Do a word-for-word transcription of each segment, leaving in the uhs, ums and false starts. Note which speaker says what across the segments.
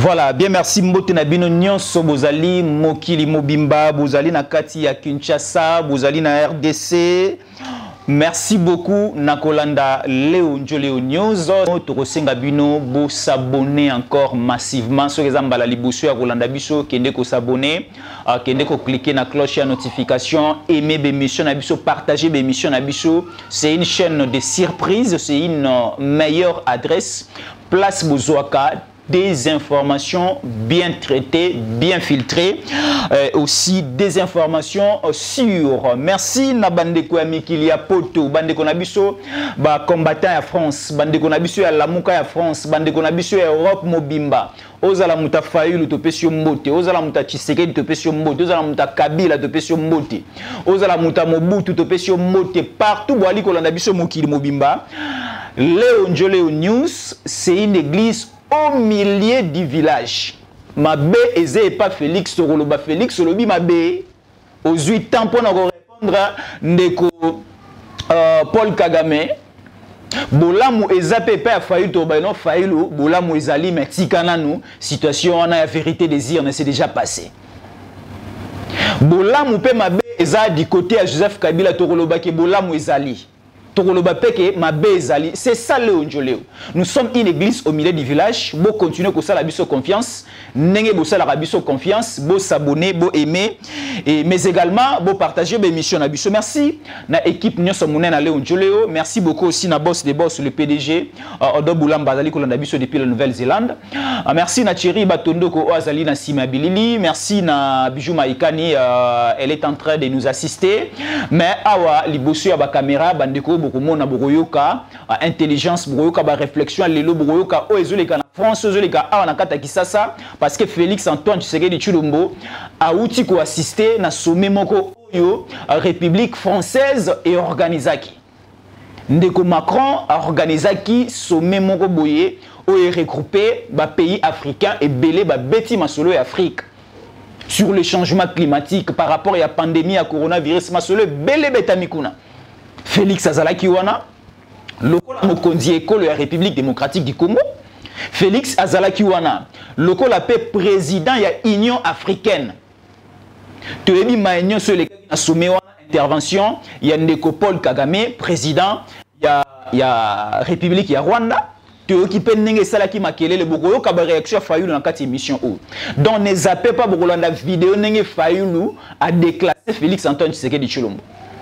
Speaker 1: Voilà, bien merci mbote na bino nyonso bozali mokili mobimba bozali na kati ya Kinshasa, bozali na R D C. Merci beaucoup Nakolanda Léo Njoleo News. Tokosenga bino bo s'abonner encore massivement sur les ambala liboso ya Rolanda biso kende ko s'abonner, kende ko cliquer na cloche à notification, aimer l'émission na biso, partager l'émission na biso. C'est une chaîne de surprise, c'est une meilleure adresse. Place Bozoaka, des informations bien traitées, bien filtrées, euh, aussi des informations sûres. Merci na bandeko ya mikili ya poto, bandeko na biso ba combattant ya France, bandeko na biso ya lamuka ya France, bandeko na biso ya Europe mobimba. Ozala muta Fayulu topesio mbote, ozala muta Tshisekedi topesio mbote, ozala muta Kabila topesio mbote, ozala muta Mobutu topesio mbote, partout boali kolanda biso mokili mobimba. Léo Njoleo News, c'est une église au milieu du village. Ma bé et pas Félix Soroloba Félix Solobi ma bé aux huit temps pour nous répondre ndeko euh, Paul Kagame. Bolamu ezape pas failli toba non faillo bolamu ezali metikana nous situation on a la vérité désir ne s'est déjà passé. Bolamu pe ma bé eza du côté à Joseph Kabila Toroloba ke bolamu ezali. C'est ça le Njoleo. Nous sommes une église au milieu du village. Beau continuer comme ça la biso confiance. N'engé beau ça la biso confiance. Beau s'abonner, beau aimer. Et mais également beau partager mes missions na biso. Merci na équipe Nyon Somoune na Léo Njoleo. Merci beaucoup aussi na boss des boss le P D G. Odo Boulam Bazali Kolanda biso depuis la Nouvelle-Zélande. Merci na Thierry Batondo ko Oazali na Sima Bilili. Merci na Bijou Maïkani. Elle est en train de nous assister. Mais awa libosu ya ba caméra bandeko bokomona boroyoka intelligence boroyoka ba réflexion lelo boroyoka o ezoleka na France ezoleka awa na kata Kisasa parce que Félix Antoine Tshisekedi Tshilombo a outi ko assister na sommet moko oyo République française et organisaki ndeko Macron a organisaki sommet moko boye oyo regroupé ba pays africains et belé ba beti masolo et Afrique sur le changement climatique par rapport à la pandémie à coronavirus masolo belé betamikuna. Félix Azalaki wana lokola mokonzi ekolo ya République démocratique du Congo. Félix Azalaki wana lokola pe président ya Union africaine. Toyebi maenyo sur les sommet wana intervention ya ndeko Paul Kagame président ya ya République ya Rwanda. Toyoki pe ndenge salaki makelele bokoyo ka ba réaction Fayulu na kati émission o. Donc ne zappez pas bokolanda vidéo ndenge Fayulu a déclassé Félix Antoine Tshisekedi Tshilombo.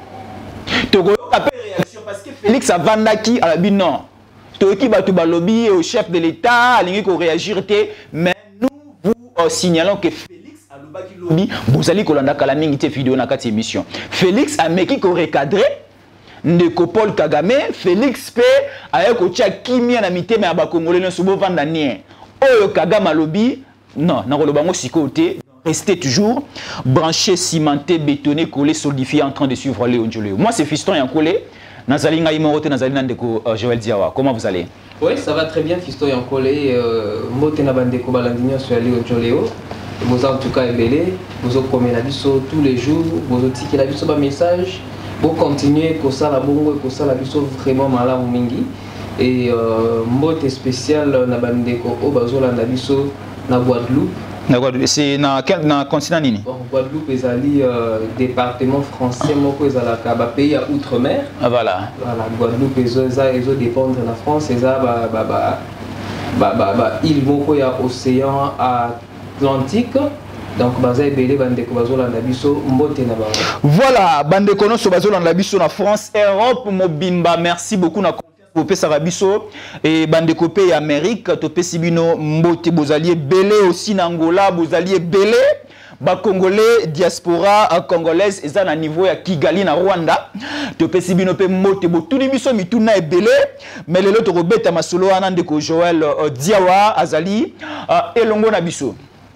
Speaker 1: Tokoyo réaction parce que Félix a vandaki à la binon. Toki batu balobi au chef de l'État, alingi ko réagir mais nous vous euh, signalons que Félix a lobaki lobi bozali kolanda kala mingi te vidéo na kati émission. Félix a meki ko recadrer ndeko Paul Kagame, Félix pe aye ko tia kimia na mitema ya ba Congolais no subo vanda nie. Oyo Kagame lobi non, na koloba ngo sikote. Restez toujours branché, cimenté, bétonné, collé, solidifié en train de suivre Léo Njoleo. Moi, c'est Fiston Yankolé. Nazali Ngaïmorote, Nazali Nandeko, Joël Diawa. Comment vous allez?
Speaker 2: Oui, ça va très bien, Fiston Yankolé. Mote Nabandeko Balandinho sur Léo Njoleo. Vous en tout cas ébélé. Vous avez commis la biso tous les jours. Vous avez tiqué la biso par message. Vous continuez, que ça la bongo, que ça la biso vraiment malade mingi. Et mote spécial Nabandeko Obazola Nabiso na Guadeloupe.
Speaker 1: C'est dans quel continent nini?
Speaker 2: Guadeloupe est allé euh, département français moko ezalaka ba pays à outre-mer.
Speaker 1: Ah voilà.
Speaker 2: Voilà, Guadeloupe ezoza ezo dépendre de la France, eza ba ba ba ba ba ba île moko ya océan Atlantique. Donc baza ebele bandeko bazolanda biso mbote na bango.
Speaker 1: Voilà, bandeko no so bazolanda biso na France, Europe mobimba. Merci beaucoup na Popé Sarabiso et bandeko pe Amérique topé sibino mbote bozalier belé aussi na Angola bozalier belé ba congolais diaspora congolaise eza na niveau ya Kigali na Rwanda topé sibino pe mbote bo tout biso mituna e belé mais lelo to robeta masolo wana ndeko Joël Diawa azali elongo na biso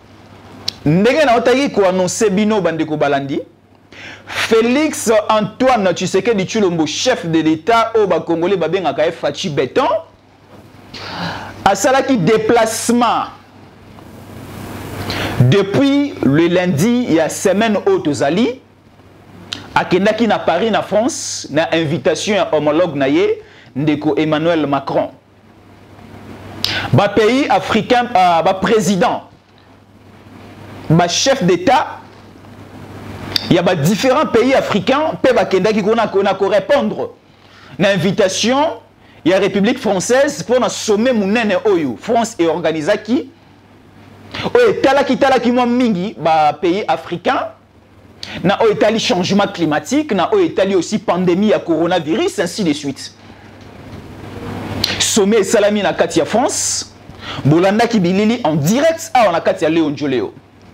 Speaker 1: ndenge na otaki ko annoncer bino bandeko balandi Félix Antoine Tshisekedi Tshilombo, chef de l'État au Congolais babengaka Fachi Béton, a salaki déplacement depuis le lundi il y a semaine haute aux Ali a kendaki na Paris na France na invitation à homologue naye ndeko Emmanuel Macron. ba pays africain uh, ba président ba chef d'état il y a ba différents pays africains pe ba kendaki kona kona ko répondre na invitation il y a République française pour na sommet munene oyo France et organisaki o etalaki talaki mo mingi ba pays africains na o etali changement climatique na o etali aussi pandémie ya coronavirus ainsi de suite. Sommet salami na kati ya France bolanda ki bilili en direct à na kati ya Léon Njoleo.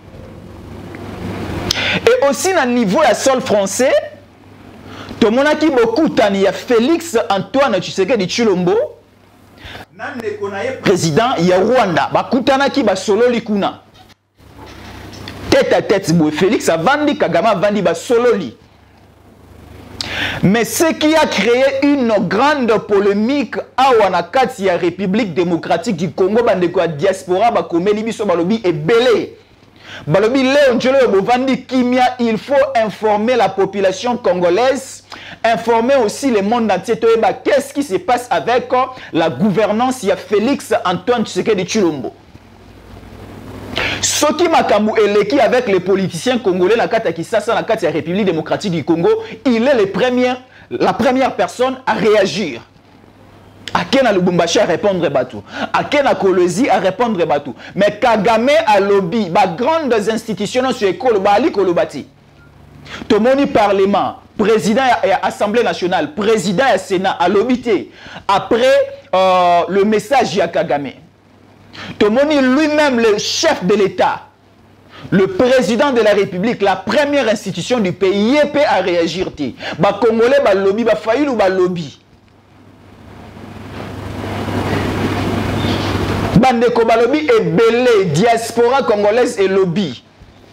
Speaker 1: Et aussi na niveau ya sol français tomonaki beaucoup tani ya Félix Antoine Tshisekedi Tshilombo na ndeko na ye président ya Rwanda bakutanaki ba sololi kuna tête à tête boy Félix avandi Kagame avandi ba sololi. Mais ce qui a créé une grande polémique à Wanakati, la République démocratique du Congo, bandeko ya diaspora, bakomeli biso balobi ebele. Balobi Léon Njoleo bovandi kimia, il faut informer la population congolaise, informer aussi le monde entier. Qu'est-ce qui se passe avec la gouvernance, il y a Félix Antoine Tshisekedi Tshilombo. Ce qui m'a eleki avec les politiciens congolais na kati ya Kinshasa na kati ya République démocratique du Congo, il est le premier, la première personne à réagir. Akena Lubumbashi à répondre batou, Akena Kolwezi à répondre batou. Mais Kagame a lobby, ba grandes institutions sur école ba ali kolobati. Tomoni parlement, président et assemblée nationale, président et sénat a lobbyté après euh, le message ya Kagame. Tomoni lui-même, le chef de l'État, le président de la République, la première institution du pays, il peut à réagir. Ba Congolais, ba lobby, ba failli ou ba lobby. Bandeko ba lobby est belé, diaspora congolaise et lobby.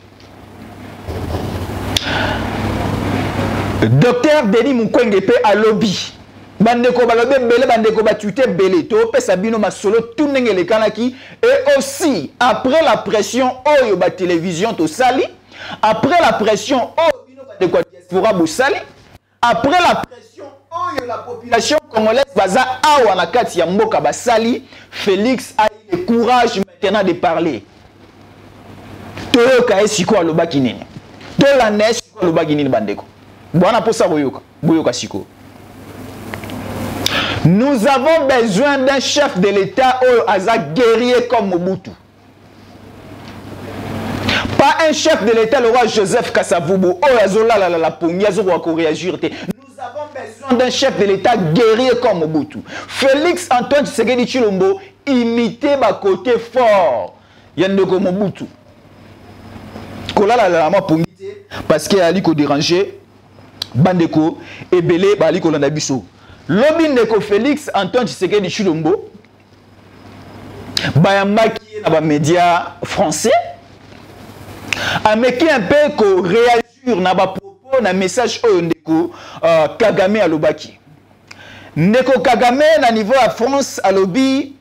Speaker 1: Docteur Denis Mukwege peut à lobby. Bandeko balobe belé, bandeko batute belé, to pesa bino masolo tout ndenge le kanaki. Et aussi après la pression oyo ba télévision to sali, après la pression oyo bino bandeko diaspora bo sali, après la pression oyo la population congolaise baza awa na kati ya mboka ba sali, Félix a eu le courage maintenant de parler. To ka esiko alobaki nini? To la nes ko alobaki nini bandeko? Bwana posa boyoka, boyoka siko. Nous avons besoin d'un chef de l'État ou un guerrier comme Mobutu. Pas un chef de l'État, le roi Joseph Kasavubu, ou Azola la la pongi, Azola ko réagir. Nous avons besoin d'un chef de l'État guerrier comme Mobutu. Félix Antoine Tshisekedi Tshilombo imité ba côté fort. Yandeko Mobutu. Kola la la ma pongi parce qu'il a li ko déranger bandeko ebele ba li ko landa biso. Lobby Ndeko Félix Antoine Tshisekedi Tshilombo bayambaki na ba médias français ameki un peu ko réagir na ba propos na message oyo Ndeko uh, Kagame alobaki. Ndeko Kagame na niveau à France alobi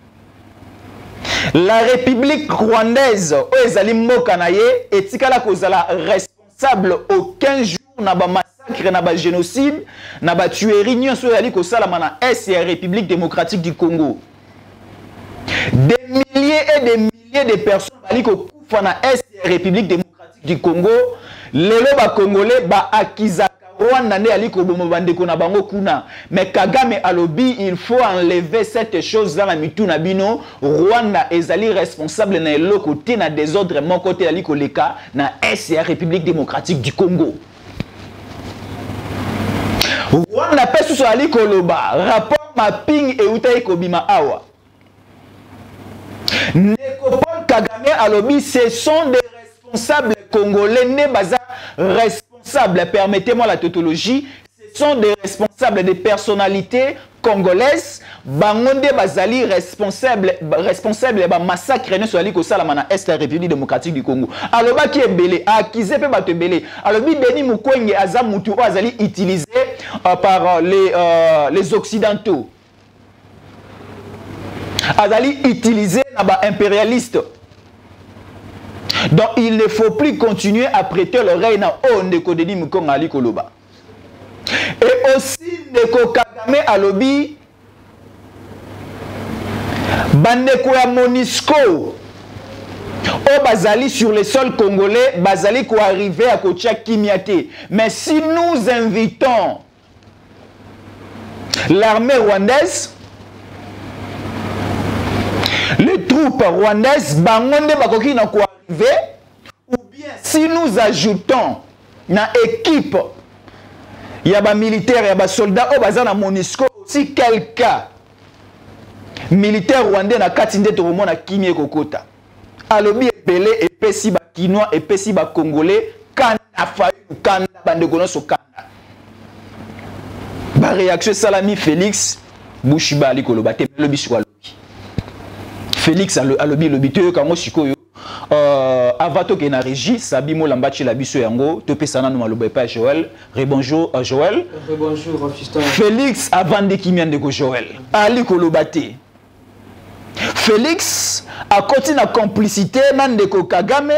Speaker 1: la République rwandaise oyo ezali mboka na ye etikala kozala responsable aucun jour na ba na ba génocide, na ba tuerie nyonso yali ko salama na est et République démocratique du Congo. Des milliers et des milliers de personnes bali ko kufa na est et République démocratique du Congo, lelo ba congolais ba akiza Rwanda ne yali ko bomo bandeko na bango kuna. Mais Kagame alobi il faut enlever cette chose dans la mitu na bino. Rwanda ezali responsable na elo côté na désordre mon côté yali ko leka na est et République démocratique du Congo. Rwanda pesu so ali koloba rapport mapping et utayi kobima awa. Ndeko Paul Kagame alobi ce sont des responsables congolais ne baza responsables, permettez-moi la tautologie, ce sont des responsables des personnalités congolaises bangonde bazali responsable responsable ba massacre ne so ali ko sala mana est République démocratique du Congo. Aloba ki ebele akize pe bato ebele alobi Denis Mukwege aza mutu o azali utilisé euh, par les euh, les occidentaux, azali utilisé na ba impérialiste. Donc il ne faut plus continuer à prêter l'oreille na o Ndeko Denis Mukwege ali koloba. Et aussi Ndeko Kagame alobi bandeko ya Monisco o bazali sur le sol congolais bazali ko arriver à kotia Kimiate. Mais si nous invitons l'armée rwandaise, les troupes rwandaises bangonde bakoki na ko arriver, ou bien si nous ajoutons na équipe ya ba militaire ya ba soldats o bazana Monisco aussi quelqu'un militaire rwandais na kati nde to mona Kimie kokota alobi ebele epesi ba kinois epesi ba congolais kanda fayu kanda bandeko noso kanda ba réaction salami Félix Bushiba ali koloba te lobi sur alobi Félix alobi lobi te kango sikoyo euh avato ke na régie Sabimo Lambachi la biso yango to pesana no maloba pa Joël rebonjour à Joël
Speaker 2: rebonjour fiston
Speaker 1: Félix avant de Kimiande ko Joël ali koloba te Félix a continué la complicité Mandeko Kagame.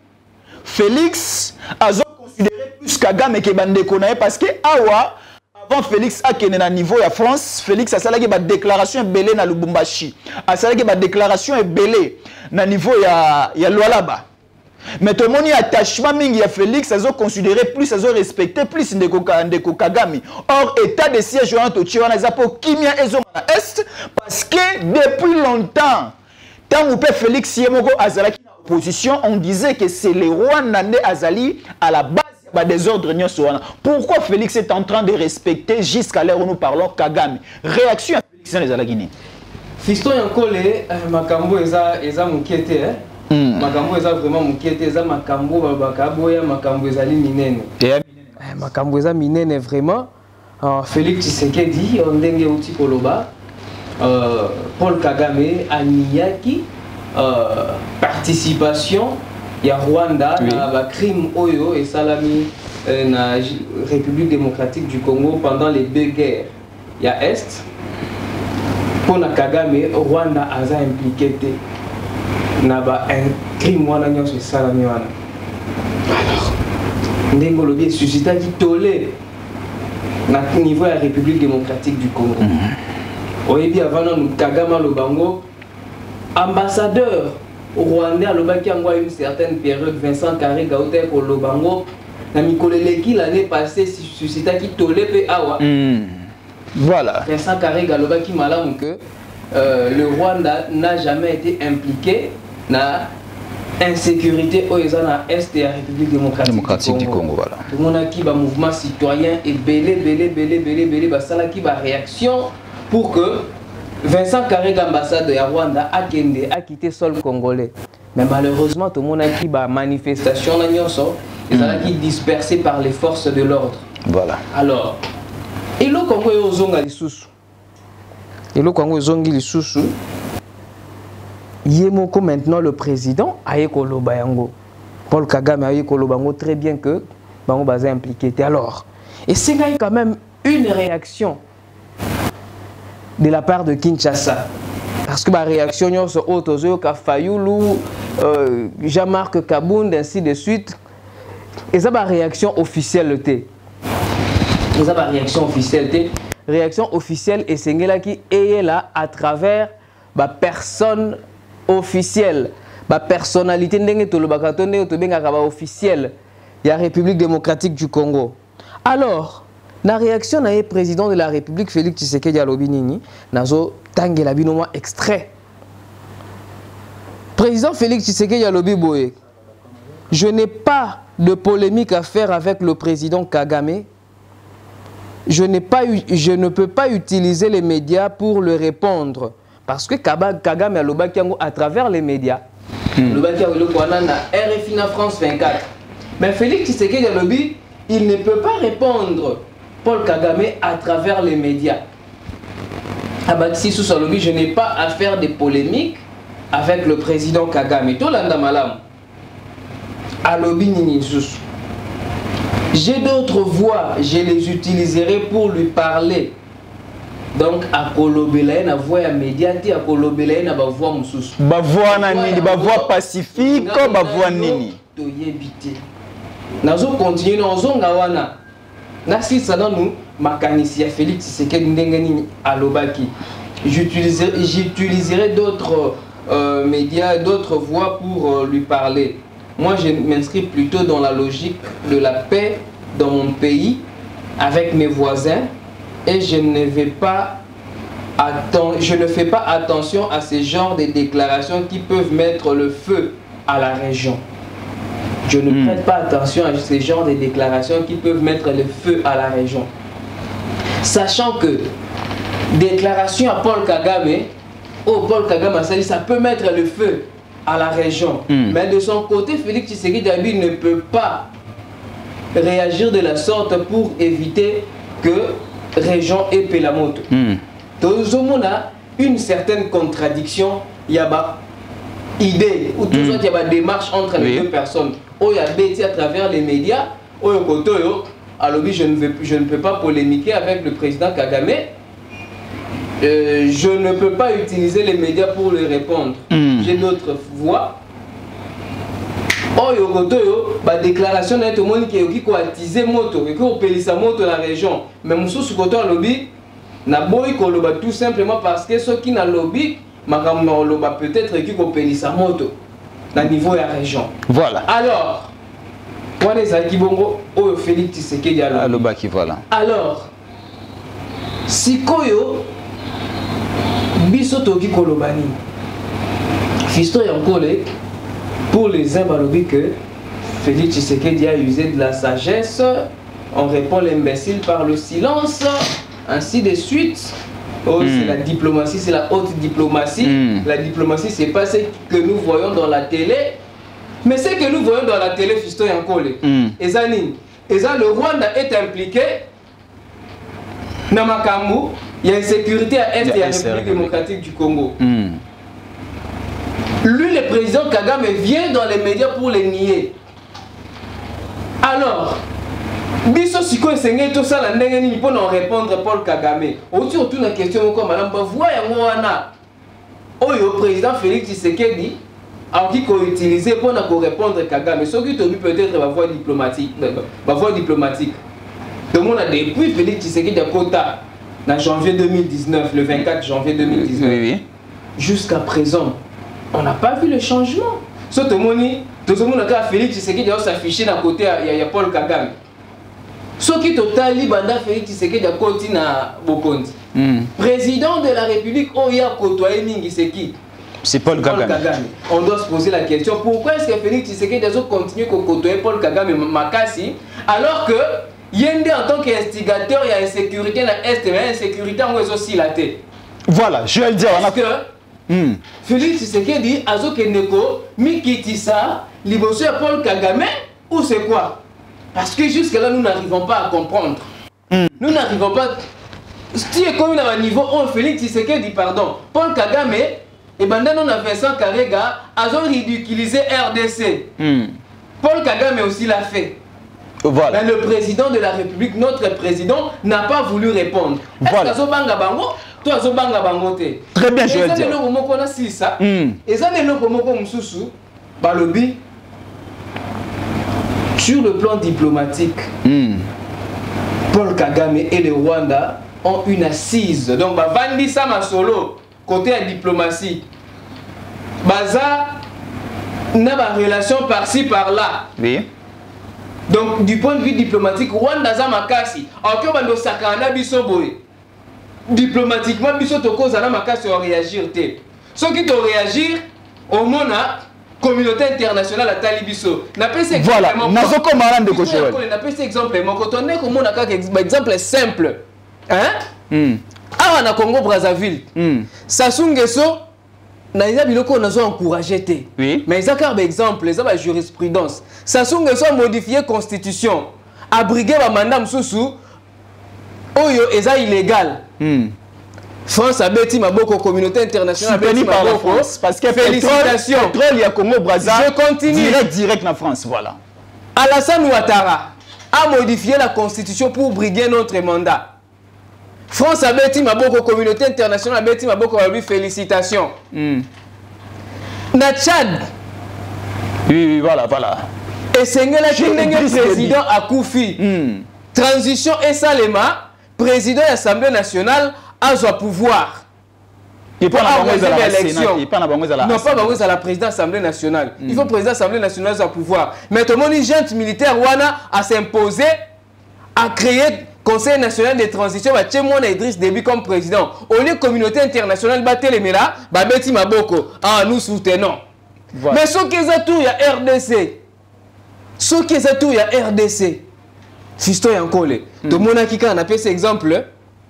Speaker 1: Félix a considéré plus Kagame que Bandeko Nae parce que awa avant Félix a kené na niveau ya France, Félix a salaki ba déclaration belé na Lubumbashi. A salaki ba déclaration belé na niveau ya ya Lualaba. Mais tout le monde y attachement mingi ya Félix a considéré plus a respecté plus Ndeko Ndeko Kagame. Or état de siège en Tokyo na zapo Kimia ezo na est parce que depuis longtemps tant ou peut Félix Yemoko azalaki na opposition, on disait que c'est le roi Nande Azali à la base bah, des ordres nyonsoana. Pourquoi Félix est en train de respecter jusqu'à l'heure où nous parlons Kagame? Réaction à Félix dans la Guinée.
Speaker 2: Fiston Yankole, makambo eza eza mukete hein. Mm. Makambo eza vraiment mukete eza makambo babakabo ya makambo ezali minene. Yeah. Makambo eza minene vraiment. Uh, Félix Tshisekedi ondenge uti koloba uh, Paul Kagame aniyaki uh, participation ya Rwanda oui. Na ba crime oyo et salami euh, na République démocratique du Congo pendant les deux guerres. Ya Est pour na Kagame Rwanda aza impliqué na ba un crime wana nyonso salami wana. Alors ndengo lobi suscita ki tolé na niveau ya République démocratique du Congo. Mm-hmm. Oyebi avant nous Kagame Lobango ambassadeur rwandais à Lobaki à une certaine période Vincent Carré Gaouté ko Lobango na mikoleleki l'année passée suscita ki tolé pe awa. Mm.
Speaker 1: Voilà.
Speaker 2: Vincent Carré Galobaki malamu que euh, le Rwanda n'a jamais été impliqué na insécurité au na est de la République démocratique, démocratique du Congo. Du Congo voilà. Tout le monde a qui ba mouvement citoyen et belé belé belé belé belé ba sala qui ba réaction pour que Vincent Carré ambassadeur de Rwanda a kende a quitté sol congolais. Mais malheureusement tout le monde a qui ba manifestation na nyonso ils ont qui dispersés par les forces de l'ordre. Voilà. Alors et le Congo est aux zonga lisusu. Et le Congo est zongi lisusu. Yemoko maintenant le président Ayeko Lobayango. Paul Kagame Ayeko Lobango très bien que Bango Baza impliqué. Alors, et c'est quand même une réaction de la part de Kinshasa. Parce que la réaction sur Otozo, Kafayoulou, euh, Jean-Marc Kabound, ainsi de suite. Et ça, la réaction officielle. Et ça, la réaction officielle. Réaction officielle, et c'est là qui est là à travers la personne officielle, la personnalité officielle de la République démocratique du Congo. Alors, la réaction du président de la République, Félix Tshisekedi Alobinini, nazo tangela binoma extrait. Président Félix Tshisekedi Alobiboye, je n'ai pas de polémique à faire avec le président Kagame. Je, n'ai pas eu, je ne peux pas utiliser les médias pour le répondre. Parce que Kagame a lobaki à travers les médias. Le baki a R F I na France vingt-quatre. Mais Félix Tshisekedi Alobi, il ne peut pas répondre Paul Kagame à travers les médias. Abatsi Salobi, je n'ai pas à faire des polémiques avec le président Kagame. Tolanda malam. Alobi nini sous. J'ai d'autres voix, je les utiliserai pour lui parler. Donc, à Kolobelaye, na voix médiati, à Kolobelaye, na voix moussous. Ba voix nani, ba voix pacifique, ba voix nini. Toyebite. Nazo continue, nazo ngawana. Nasi sana nous, makanisi ya Félix Tshisekedi ndenge nini alobaki. j'utiliserai j'utiliserai d'autres euh, médias, d'autres voies pour euh, lui parler. Moi, je m'inscris plutôt dans la logique de la paix dans mon pays, avec mes voisins, et je ne vais pas attendre, je ne fais pas attention à ces genres de déclarations qui peuvent mettre le feu à la région. Je ne mmh. prête pas attention à ces genres de déclarations qui peuvent mettre le feu à la région. Sachant que déclaration à Paul Kagame, oh Paul Kagame a dit ça peut mettre le feu à la région. Mmh. Mais de son côté, Félix Tshisekedi ne peut pas réagir de la sorte pour éviter que région ait Pelamoto. Mm. Donc, on a une certaine contradiction, il y a une idée, ou toujours il y a une démarche entre les oui. deux personnes. Il y a bêtis à travers les médias, alors je ne, vais, je ne peux pas polémiquer avec le président Kagame, euh, je ne peux pas utiliser les médias pour lui répondre. Mm. J'ai d'autres voies. Oh, yo, ba déclaration na tout monde qui qui ko attiser moto et ko pelisa moto la région. Mais mususu koto lobby na boy ko loba tout simplement parce que ceux qui na lobby makambo loba peut-être qui ko pelisa moto na niveau la région. Voilà. Alors, on est à Kibongo oh Félix Tshisekedi à loba qui voilà. Alors, si koyo biso toki ko lobani. Fisto ya nkole. Pour les uns, que Félix Tshisekedi a usé de la sagesse, on répond l'imbécile par le silence, ainsi de suite. Oh, mm. C'est la diplomatie, c'est la haute diplomatie. Mm. La diplomatie, c'est pas ce que nous voyons dans la télé, mais ce que nous voyons dans la télé, Fisto Yankole. Mm. Et ça, le Rwanda est impliqué dans Makambu, il y a une sécurité à Est et à la République démocratique du Congo. Mm. Lui, le président Kagame, vient dans les médias pour les nier. Alors, biso siko esengé tout ça la ndenge ni pour nous répondre Paul Kagame. Aussi autour de la question comme madame Bavoua yango wana. Oyo président Félix Tshisekedi a qui ko utiliser pour nous répondre Kagame. Ce qui tobi peut-être la voie diplomatique, la voie diplomatique. Tout le monde a depuis Félix Tshisekedi à Kota en janvier deux mille dix-neuf, le vingt-quatre janvier deux mille dix-neuf. Oui, oui. Jusqu'à présent, on n'a pas vu le changement. Ce tout le monde, tout le monde a Félix Tshisekedi a s'afficher à côté, il y a Paul Kagame. Ce qui total libanda Félix Tshisekedi a côté na Bokondi. Président de la République, oh il y a côtoyé Mingi Seki. C'est Paul, Paul Kagame. Kagame. On doit se poser la question pourquoi est-ce que Félix Tshisekedi a continué à côtoyer Paul Kagame Makassi alors que Yende en tant qu'instigateur, il y a insécurité dans l'Est, mais il y a insécurité en aussi la tête. Voilà, je vais le dire. Parce que Mm. Félix Tshisekedi Azo Kendeko Mikitisa Liboso Paul Kagame ou c'est quoi? Parce que jusque là nous n'arrivons pas à comprendre. Mm. Nous n'arrivons pas. Si comme à un niveau on Félix Tshisekedi pardon Paul Kagame et ben on a Vincent Karega Azo ridiculisé R D C. Mm. Paul Kagame aussi l'a fait. Voilà. Mais le président de la République, notre président, n'a pas voulu répondre. Voilà. Est-ce que très bien, je vais le dire. Et ça, sur le plan diplomatique, mm. Paul Kagame et le Rwanda ont une assise. Donc, Vandi Sama Solo, côté la diplomatie, Baza n'a pas de relation par-ci, par-là. Oui. Donc, du point de vue diplomatique, Rwanda Zamakasi, en tout cas, Sakana Bisoboy. Diplomatiquement, biso toko zana makasi on réagir té. Ceux qui t'ont réagir, au monde la communauté internationale à Talibiso. N'a pas cet exemple. Voilà. N'a pas comme Alain de Cochon. N'a pas cet exemple. Mais quand on est comme on a un exemple simple, hein? Hmm. Ah, on a Congo Brazzaville. Hmm. Sassou Nguesso, n'a pas biloko on a encouragé té. Oui. Mais ils ont un exemple, ils ont la jurisprudence. Sassou Nguesso a modifié constitution, abrigué la mandat msoussou. Oyo eza illégal. Mm. France a bêti ma beaucoup communauté internationale bêti par la France parce que félicitations. Pétrole il y a Congo Brazzaville. Je continue direct direct en France voilà. Alassane Ouattara a modifié la constitution pour briguer notre mandat. France a bêti ma beaucoup communauté internationale bêti ma beaucoup lui félicitations. Mm. Na Tchad. Oui oui voilà voilà. Et Sengela Kinenge président à Koufi. Mm. Transition et Salema président de l'Assemblée nationale a son pouvoir.
Speaker 1: Il
Speaker 2: faut organiser l'élection.
Speaker 1: Il pas la
Speaker 2: non pas bango à la présidence de l'Assemblée nationale. Mm. Il faut président de l'Assemblée nationale à pouvoir. Mais tout le monde junte militaire wana à s'imposer à créer Conseil national de transition va Tchemouana Idriss Déby comme président. Au lieu communauté internationale battre les mélas, bah Betty Maboko. Ah nous soutenons. Voilà. Mais ce qui est tout il y a R D C. Ce qui est tout il y a R D C. Fisto et encore les. Tout le monde qui a appelé cet exemple.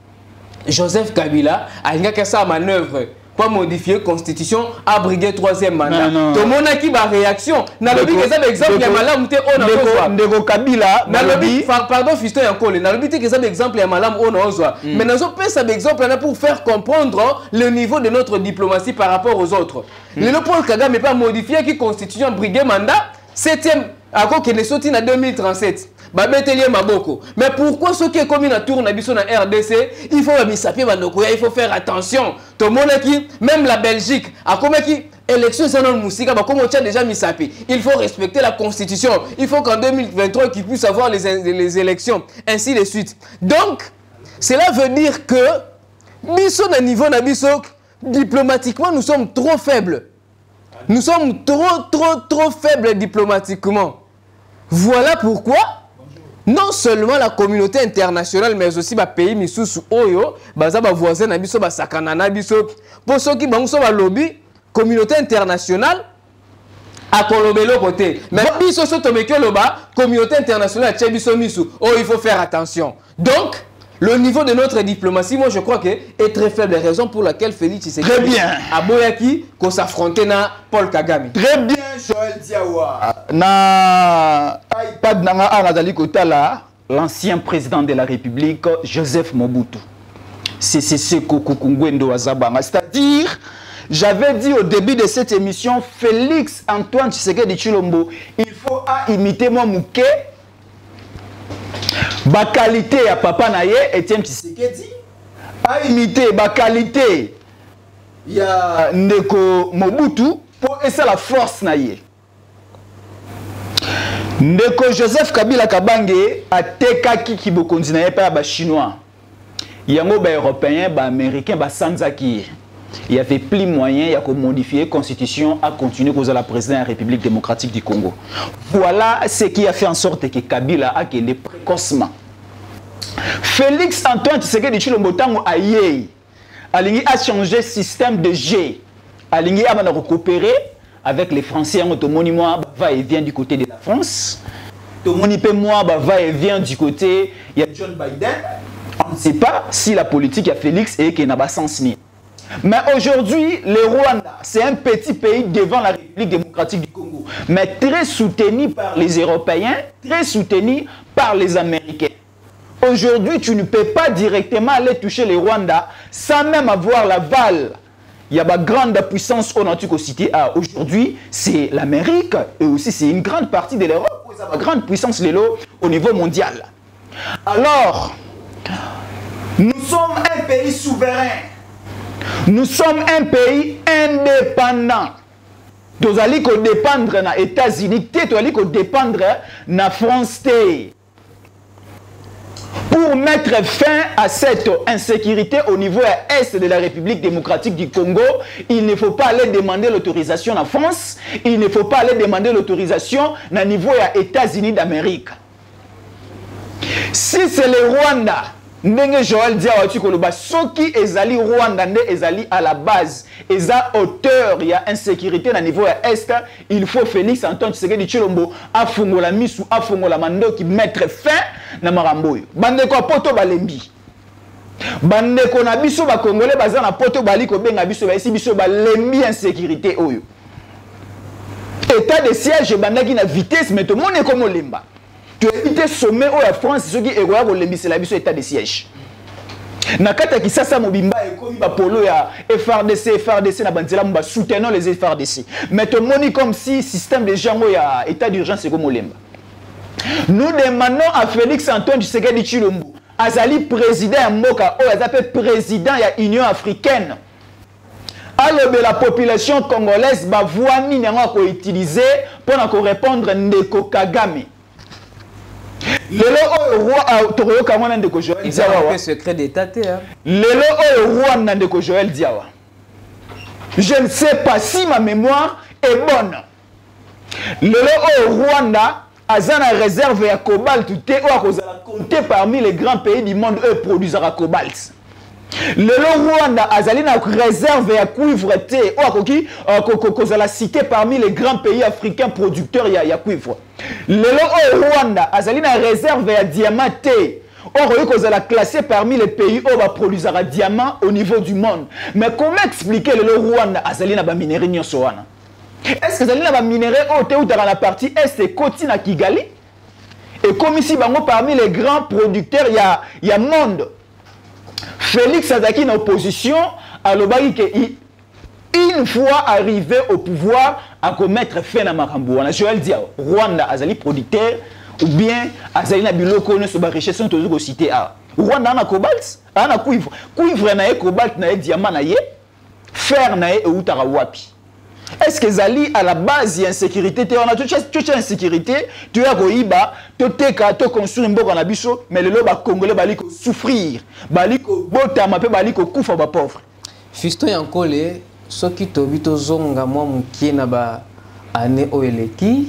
Speaker 2: Joseph Kabila a une sa manœuvre pour modifier la constitution, abriguer troisième mandat. Tout le monde qui a réaction. N'a le but que ça exemple il y a malam te on a
Speaker 1: Ndeko Kabila.
Speaker 2: N'a le but pardon Fisto et encore les. N'a le but que ça exemple il y a malam on a ozoa. Mais nous avons ça exemple là pour faire comprendre le niveau de notre diplomatie par rapport aux autres. Le Paul Kagame pas modifier qui constitution abriguer mandat septième encore qu'il est sorti en deux mille trente-sept. Mais pourquoi ceux qui est commis dans tour dans R D C, il faut il faut faire attention. Tout le monde qui, même la Belgique, a comme qui élection c'est non musique, comme on tient déjà mis il faut respecter la constitution. Il faut qu'en deux mille vingt-trois qu'ils puissent avoir les, les élections, ainsi de suite. Donc, cela veut dire que biso na niveau na biso diplomatiquement nous sommes trop faibles. Nous sommes trop trop trop faibles diplomatiquement. Voilà pourquoi non seulement la communauté internationale, mais aussi les pays misous oyo, baza ba voisins na biso ba sakana na biso. Pour ceux qui bango so ba lobby, communauté internationale a kolobelo côté. Mais biso so tomekyo loba, communauté internationale tche biso misou. Oh, il faut faire attention. Donc, le niveau de notre diplomatie, moi je crois que est très faible. Raison pour laquelle Félix Tshisekedi
Speaker 1: très bien
Speaker 2: a boyaki qu'on s'affrontait na Paul Kagame.
Speaker 1: Très bien Joël Diawa. Na iPad nanga anazali kotala l'ancien président de la République Joseph Mobutu. C'est ce Kokungwendo Azabanga. C'est-à-dire, j'avais dit au début de cette émission, Félix Antoine Tshisekedi Tshilombo, il faut à imiter moi Mouké. Ba qualité à papa naye Etienne Tshisekedi a imité ba qualité ya Ndeko Mobutu pour essayer la force naye. Ndeko Joseph Kabila Kabange a tekaki ki bokonzi naye pa ba chinois. Yango ba européen ba américain ba sanzaki. Il y avait plus moyen, il y a modifier la constitution à continuer cause la présidence de la République démocratique du Congo. Voilà ce qui a fait en sorte que Kabila a gagné précocement. Félix Antoine Tshisekedi Tshilombo tango aye, alingi a changé le système de G. Alingi a recoopérer avec les Français. Tomoni moi va et vient du côté de la France. Tomoni pe moi va et vient du côté il y a John Biden. On ne sait pas si la politique a Félix et qu'il n'a pas sens ni. Mais aujourd'hui, le Rwanda, c'est un petit pays devant la République démocratique du Congo, mais très soutenu par les Européens, très soutenu par les Américains. Aujourd'hui, tu ne peux pas directement aller toucher le Rwanda sans même avoir l'aval. Il y a une grande puissance au Nantuko Cité. Aujourd'hui, c'est l'Amérique et aussi c'est une grande partie de l'Europe. Il y a une grande puissance au niveau mondial. Alors, nous sommes un pays souverain. Nous sommes un pays indépendant. Nous allons dépendre des États-Unis, nous allons dépendre de la France. Pour mettre fin à cette insécurité au niveau est de la République démocratique du Congo, il ne faut pas aller demander l'autorisation en France, il ne faut pas aller demander l'autorisation au niveau des États-Unis d'Amérique. Si c'est le Rwanda, Ndenge Joël Diawa Tikoloba, ceux qui ezali Rwandais ezali à la base, eza auteur, il y a insécurité au niveau est, il faut Félix Antoine Tshisekedi Tshilombo afungola misu afungola mando qui mettre fin na marambo yo. Bande ko poto balembi. Bande ko na biso ba congolais baza na poto bali ko benga biso ba isi biso balembi insécurité oyo. État de siège bandaki na vitesse mais tout monde est comme lemba. Tu évites sommet où la France, ceux qui est royal pour l'embisser la état de siège. Nakata qui ça mobimba et comme polo ya F R D C, F R D C na bandela mba soutenons les F R D C. Mais tout le monde comme si système de gens ya état d'urgence c'est comme lemba. Nous demandons à Félix Antoine Tshisekedi Tshilombo, azali président ya mboka o azapé président ya Union africaine. Alors la population congolaise ba voix ni n'anga ko utiliser pour répondre Ndeko Kagame. Lelo roi Toroyo Kamwana Ndeko Joël Diawa.
Speaker 2: C'est secret d'état.
Speaker 1: Lelo roi Ndeko Joël Diawa. Je ne sais pas si ma mémoire est bonne. Le au Rwanda, Azana réserve à cobalt, compté parmi les grands pays du monde, eux produisent la cobalt. Le Rwanda, Azalina réserve à cuivre, ou à cité parmi les grands pays africains producteurs de cuivre. Le Rwanda, Azalina réserve à diamant. Or, vous allez classer parmi les pays où on produit un diamant au niveau du monde. Mais comment expliquer le Rwanda Azali na ba minerai nyonso wana? Est-ce que Azali na ba minerai au te ou dans la partie est et Koti na Kigali? Et comme ici bango parmi les grands producteurs il y a il y a monde. Félix Azaki en opposition à l'obagi que une fois arrivé au pouvoir à commettre fin à makambo. Je vais le dire Rwanda Azali producteur ou bien Azali na biloko ne so ba richesse on tozo cité a Rwanda na cobalt ana cuivre cuivre na e cobalt na e diamant na ye fer na e utara wapi. Est-ce que Zali à la base il y a insécurité on a toute insécurité tu as koiba to teka to construire mboka na biso mais le loba congolais bali ko souffrir bali ko botama pe bali ko kufa ba pauvre.
Speaker 2: Fiston Yankole soki tobi to zonga mwa mukie na ba ane oeleki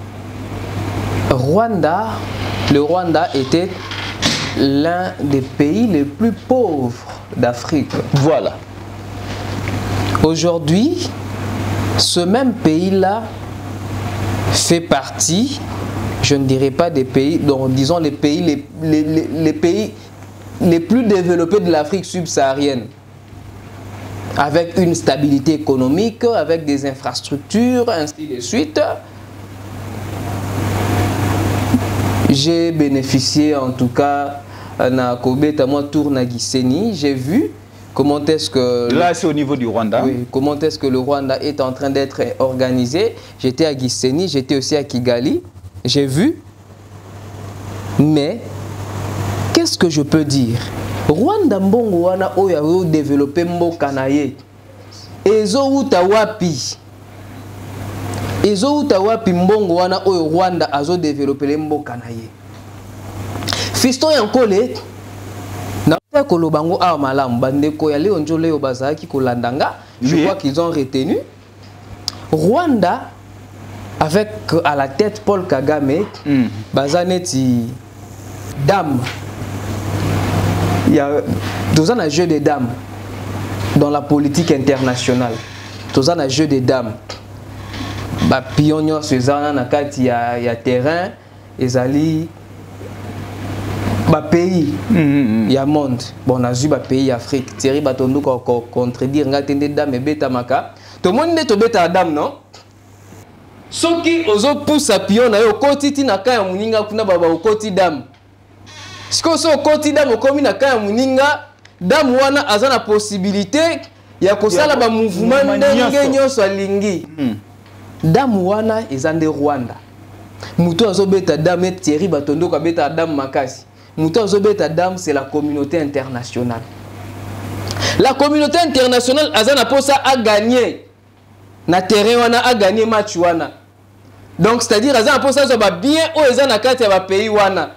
Speaker 2: Rwanda, le Rwanda était l'un des pays les plus pauvres d'Afrique.
Speaker 1: Voilà.
Speaker 2: Aujourd'hui, ce même pays-là fait partie, je ne dirais pas des pays, donc disons les pays les, les, les, les pays les plus développés de l'Afrique subsaharienne, avec une stabilité économique, avec des infrastructures, ainsi de suite. J'ai bénéficié en tout cas na Kobeta moi tour na Gisenyi, j'ai vu comment est-ce que
Speaker 1: là c'est au niveau du Rwanda.
Speaker 2: Oui, comment est-ce que le Rwanda est en train d'être organisé. J'étais à Gisenyi, j'étais aussi à Kigali, j'ai vu. Mais qu'est-ce que je peux dire? Rwanda mbongo wana oyo développé mboka na ye. Ezo uta wapi? Ezo uta wapi mbongo wana oyo Rwanda azo développer mboka na ye. Fiston Yankole na fait kolobango a malamu bandeko ya leo njo leo bazaki kolandanga, je crois qu'ils ont retenu Rwanda avec à la tête Paul Kagame, mm. bazaneti dame. Il y a deux ans à jeu des dames dans la politique internationale. Deux ans à jeu des dames. Ba pionnier Suzanne na kati ya ya terrain ezali ba pays il y a monde bon na zu ba pays Afrique Thierry Batondo ko contredire ngatende dame beta maka to monde to beta dame non soki ozo poussa pion na yo kotiti na kaya muninga kuna baba okoti dame siko so okoti dame okomi na kaya muninga dame wana azana possibilité ya kosala ba mouvement ndenge nyonso alingi. Dame wana ezande Rwanda. Muto azobeta dame Thierry Batondo ka beta dame makasi. Muto azobeta dame c'est la communauté internationale. La communauté internationale azana posa a gagné na terrain wana a gagné match wana. Donc c'est-à-dire azana posa zo ba bien o ezana kati ya ba pays wana.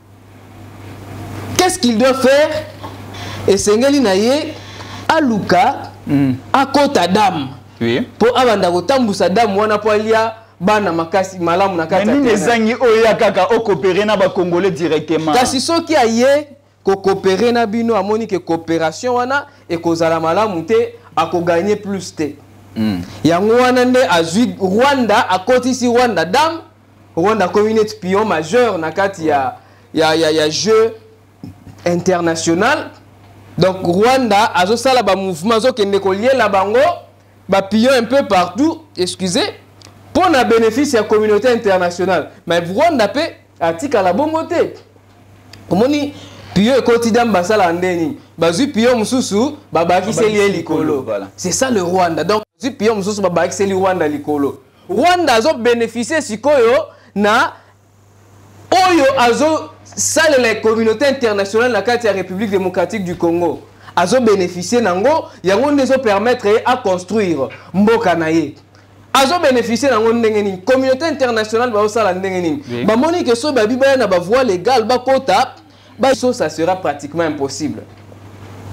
Speaker 2: Qu'est-ce qu'il doit faire? Et sengeli na ye aluka mm. akota dame. Oui. Pour abanda kotambusa damu wana po alia bana makasi malamu na kata.
Speaker 1: Mais ni nezangi oya kaka o coopérer na ba congolais directement.
Speaker 2: Kasi soki aye ko coopérer na bino amoni ke coopération wana e kozala malamu te ako gagner plus te. Mm. Yango wana nde azui Rwanda akoti si Rwanda dame Rwanda communauté pion majeur na kati ya ya ya, ya jeu international. Donc Rwanda azo sala ba mouvement zo kende ko lier la bango ba pion un peu partout, excusez, pour un bénéfice de la communauté internationale. Mais Rwanda pe atika la bomboté. Comment ni pion et quotidien basala andeni, bazu pion mususu babaki seli likolo. C'est ça le Rwanda. Donc bazu pion mususu babaki seli Rwanda likolo. Rwanda azo bénéficier sikoyo na oyo azo sale la communauté internationale na kati ya République démocratique du Congo. Azo bénéficier nango yango ndezo permettre à construire mboka na ye. Azo bénéficier nango ndenge nini communauté internationale ba osala ndenge nini ba moni que so ba biba na ba voie légale ba kota ba so ça sera pratiquement impossible.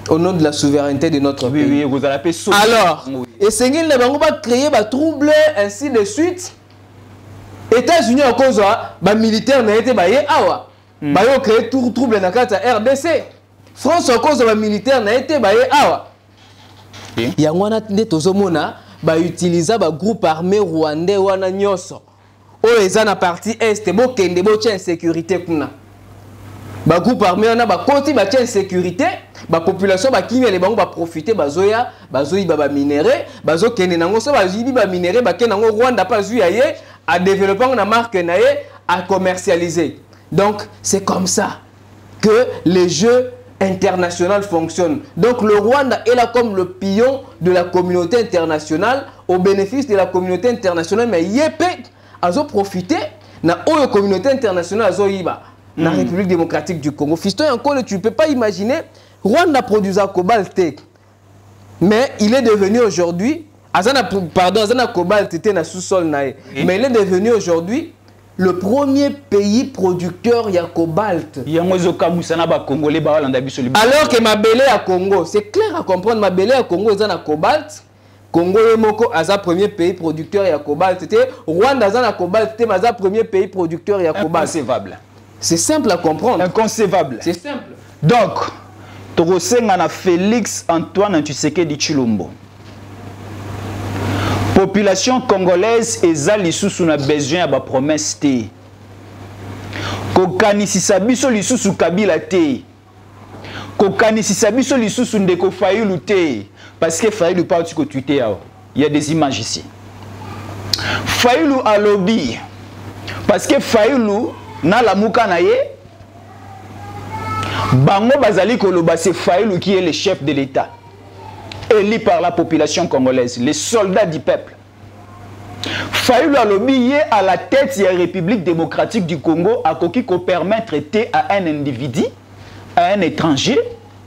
Speaker 2: Au nom de la souveraineté de notre
Speaker 1: oui,
Speaker 2: pays.
Speaker 1: Oui, vous allez appeler
Speaker 2: alors,
Speaker 1: oui.
Speaker 2: Et c'est qu'il va créer des troubles, ainsi de suite. États-Unis, en cause, les militaires n'ont été awa. Ils ont créé tout trouble dans la R D C. France, en cause, les militaires n'ont été awa. Il y a un utilisé un groupe armé rwandais ou un nyoso. Oh, ils ont la partie est, bo kende bo tient sécurité kuna. Ba groupe armé on a ba côté ba tient sécurité, ba population ba kinga les bango ba profiter ba zoya, ba zoyi ba ba minéré, ba zo kende nango so ba zibi ba minéré ba kende nango Rwanda pas zuyaye à développer na marque naye à commercialiser. Donc c'est comme ça que les jeux internationaux fonctionnent. Donc le Rwanda est là comme le pion de la communauté internationale au bénéfice de la communauté internationale, mais yépe a profité na la communauté internationale azo yiba na mm. République démocratique du Congo. Fiston encore tu ne peux pas imaginer Rwanda produisait cobalt, mais il est devenu aujourd'hui azana pardon azana cobalt était na sous-sol nae, mm. mais il est devenu aujourd'hui le premier pays producteur de cobalt. Alors que Mabélé à Congo, c'est clair à comprendre, Mabélé à Congo est un cobalt. Congo est le premier pays producteur de cobalt. Rwanda est un cobalt, c'est le premier pays producteur de cobalt.
Speaker 1: Inconcevable.
Speaker 2: C'est simple à comprendre.
Speaker 1: Inconcevable.
Speaker 2: C'est simple.
Speaker 1: Donc, tu as Félix Antoine Tshisekedi Tshilombo. Population congolaise ezali sous na besoin de promesse te. Kokanisisa biso lisusu Kabila te. Kokanisisa biso lisusu ndeko Fayulu te. Parce que Fayulu parti ko Twitter. Il y a des images ici. Fayulu a lobby. Parce que Fayulu na la muka na ye. Bango bazali koloba c'est Fayulu qui est le chef de l'État. Élu par la population congolaise, les soldats du peuple. Fayulu Alobi est à la tête de la République démocratique du Congo à qui peut permettre à un individu, à un étranger,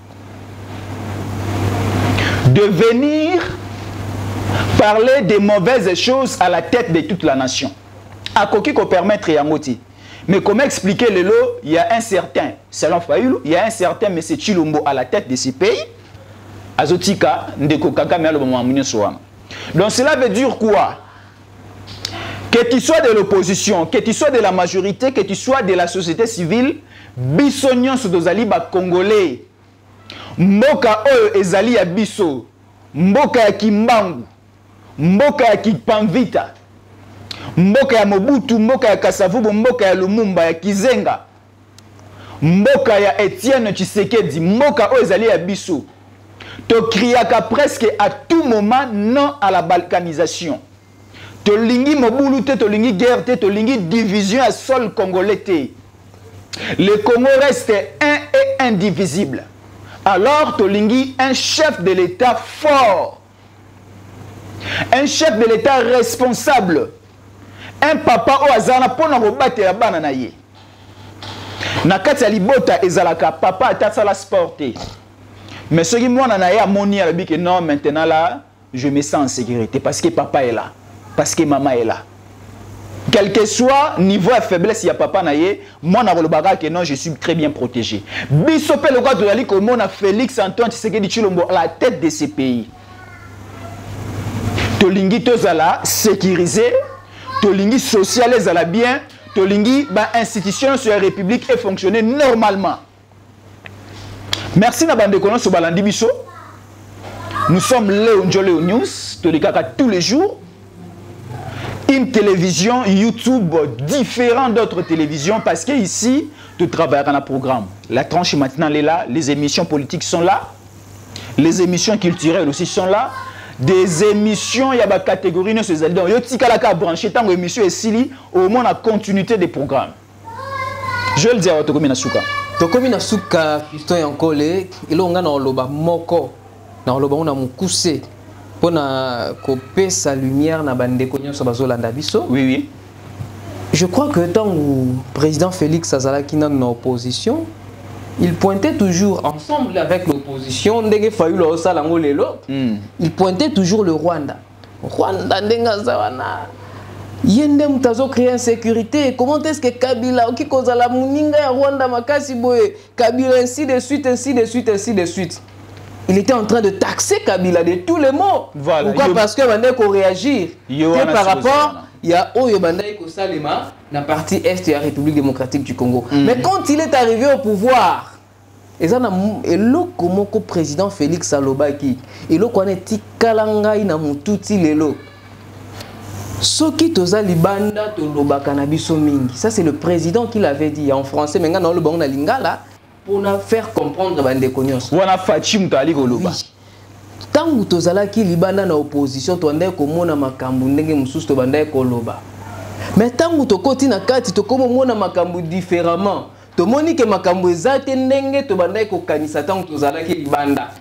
Speaker 1: de venir parler des mauvaises choses à la tête de toute la nation. À qui peut permettre à Moti. Mais comment expliquer le lot? Il y a un certain, selon Fayulu, il y a un certain M. Tshilombo à la tête de ce pays. Azotika ndeko Kagame alo mamunyo soa. Donc cela veut dire quoi? Que tu sois de l'opposition, que tu sois de la majorité, que tu sois de la société civile, bisonyon sudozali ba congolais. Mboka oyo ezali ya biso, mboka ya Kimbangu, mboka ya Kipamvita, mboka ya Mobutu, mboka ya Kasavubu, mboka ya Lumumba, ya Kizenga, mboka ya Etienne Tshisekedi, mboka oyo ezali ya biso. To criaka presque à tout moment non à la balkanisation. To lingi mobulu te, to lingi guerre te, to lingi division à sol congolais te. Le Congo reste un et indivisible. Alors to lingi un chef de l'État fort. Un chef de l'État responsable. Un papa o azana pona robate la bana na ye. Na kati ya libota ezalaka papa atasala sporté. Mais ce qui moi a moni à que non, maintenant là, je me sens en sécurité parce que papa est là, parce que maman est là. Quel que soit niveau de faiblesse, il y a papa naïe, moi na volobara que non, je suis très bien protégé. Bisopé le roi de la Ligue comme on a Félix Antoine Tshisekedi Tshilombo à la tête de ces pays. Tolingi tozala sécurisé, tolingi social ezala bien, tolingi ba institution sur la République et fonctionner normalement. Merci Nabande Kono Sobalandi Biso. Nous sommes Léo Njoleo News, tous les jours. Une télévision, YouTube, différentes d'autres télévisions, parce qu'ici, tu travailles dans un programme. La tranche maintenant est là, les émissions politiques sont là, les émissions culturelles aussi sont là, des émissions, il y a des catégories, il y a des branchés, tant émissions et sili, au moins la continuité des programmes. Je vais le dire à Tokomi Nasuka.
Speaker 2: Tokomi Nasuka, Fiston Yankole, il a un loba moko, na loba on a mon coussé pour na couper sa lumière na bande konyo so bazolanda biso.
Speaker 1: Oui oui.
Speaker 2: Je crois que tant le président Félix Azalaki dans l'opposition, il pointait toujours ensemble avec l'opposition, ndenge Fayulu osala ngolelo, il pointait toujours le Rwanda. Rwanda ndenga zawana. Yende mutazo créer insécurité. Comment est-ce que Kabila qui cause la muninga ya Rwanda makasi boye Kabila ainsi de suite ainsi de suite ainsi de suite. il était en train de taxer Kabila de tous les mots.
Speaker 1: Voilà.
Speaker 2: Pourquoi? Parce que Bandai qu'on réagir que par rapport, il y a Oyo Bandai ko Salema, la partie est de la République démocratique du Congo. Mm. Mais quand il est arrivé au pouvoir, et ça et le comment que président Félix Salobaki, et le connaît Tikalanga ina mututi lelo. Soki toza libanda to lobaka na biso mingi. Ça c'est le président qui l'avait dit en français, mais ngana le bon na lingala. Pour faire comprendre bande konyos.
Speaker 1: Wana Fachim tali koloba.
Speaker 2: Tangu tozala ki libanda na opposition to ndai komona makambu ndenge mususu to banda koloba. Mais tangu to koti na kati to komona makambu différemment. To moni ke makambu ezate ndenge to banda ko kanisa tangu tozala ki libanda.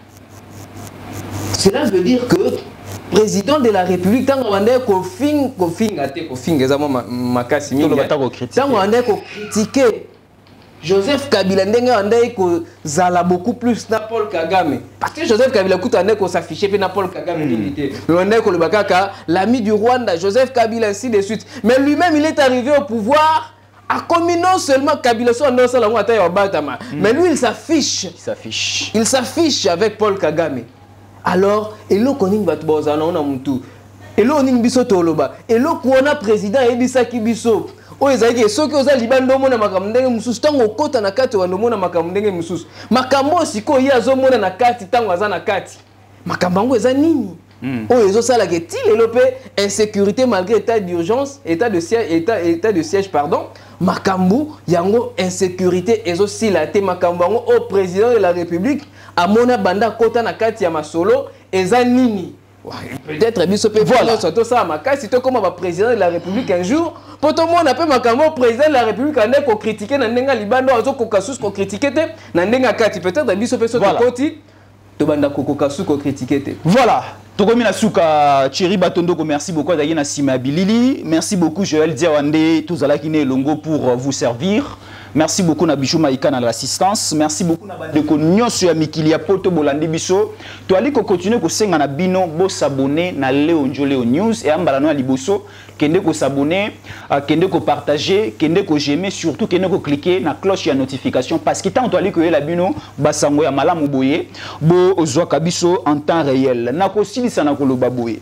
Speaker 2: Cela veut dire que président de la République tangu banda ko fing ko finga te ko finga ezama makasi mingi. Tangu banda ko critiquer Joseph Kabila ndenge andai ko zala beaucoup plus na Paul Kagame parce que Joseph Kabila kuta andai ko s'afficher pe na Paul Kagame milité le andai ko le bakaka l'ami du Rwanda Joseph Kabila ainsi de suite mais lui-même il est arrivé au pouvoir a commis non seulement Kabila so andai sala ngata ya batama mais lui il s'affiche
Speaker 1: il s'affiche
Speaker 2: il s'affiche avec Paul Kagame alors elo koning batu bozana ona mutu elo ning biso toloba elo kuona président ebisa ki biso o ezaki soki oza libanda mona makambo ndenge mususu tango okota na kati wando mona makambo ndenge mususu makambo siko ye azomona na kati tango aza na kati makambo ngo eza nini mm. o ezo sala ke ti lelo pe insécurité malgré état d'urgence état de siège état état de siège pardon makambo yango insécurité ezo silate makambo ngo au président de la République amona banda kota na kati ya masolo eza nini. Peut-être biso pe voilà surtout ça makasi to comme président de la République un jour pour tout le monde appelle makambo président de la République ande ko critiquer na ndenga libando azo ko kasus ko critiquer te na ndenga kati peut-être biso pe so koti to banda ko kasus ko critiquer te
Speaker 1: voilà tokomi na suka Thierry Batondoko merci beaucoup d'ailleurs na sima bilili merci beaucoup Joël Diawande tozala ki ne longo pour vous servir. Merci beaucoup na Bijou Maïka na l'assistance. Merci beaucoup na bande ko nyonso ya mikili ya poto bolandi biso. To ali ko continuer ko senga na bino bo s'abonner na Léo Njoleo News et ambala no liboso kende ko s'abonner, kende ko partager, kende ko j'aimer surtout kende ko cliquer na cloche ya notification parce que tant to ali ko yela bino basango ya malamu boye bo ozwa kabiso en temps réel. Na ko silisa na ko loba boye.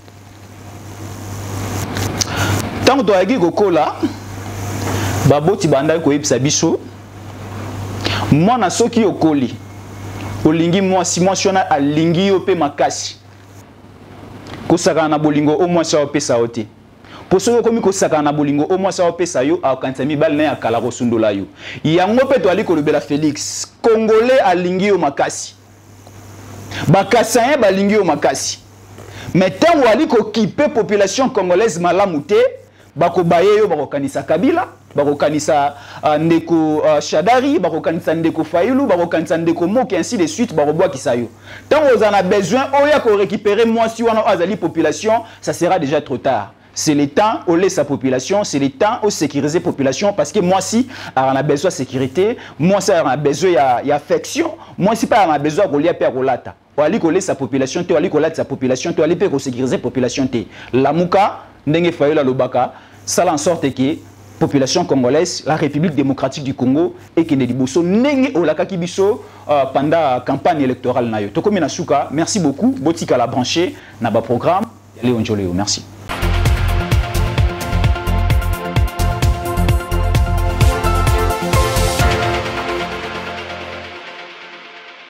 Speaker 1: Tant to agi ko kola baboti bandai ko yebisa biso mwana soki okoli olingi mwasi mwasi wana alingi yo pe makasi kosaka na bolingo o mwasi opesa yo te po soki okomi kosaka na bolingo o mwasi opesa yo akanisa mibali na ya kala kosundola yo yango pe to ali kolobela Félix Congolais alingi yo makasi bakasayen balingi yo makasi mais tango ali ko kipe population congolaise malamu te bako baye yo bako kanisa Kabila bako kanisa uh, ndeko uh, Shadari bako kanisa ndeko Fayulu bako kanisa ndeko Moki ainsi de suite bako boa kisayo tant vous en a besoin oya ko récupérer moi si wana azali population ça sera déjà trop tard. C'est le temps où laisse sa population, c'est le temps où sécuriser la population parce que moi si on a besoin de sécurité, moi si on a besoin d'affection, moi si pas on a besoin de lier à Rolata. On a dit qu'on laisse sa population, on a dit qu'on laisse sa population, on a dit qu'on sécuriser la population. La Mouka, Ndenge Fayula Lobaka, ça en sorte que population congolaise, la République démocratique du Congo et Kennedy Bosso Ndenge Olaka Kibiso pendant la campagne électorale. Nayo. Tokomi Nasuka, merci beaucoup. Botika la branché, Naba programme. Léon Joleo, merci.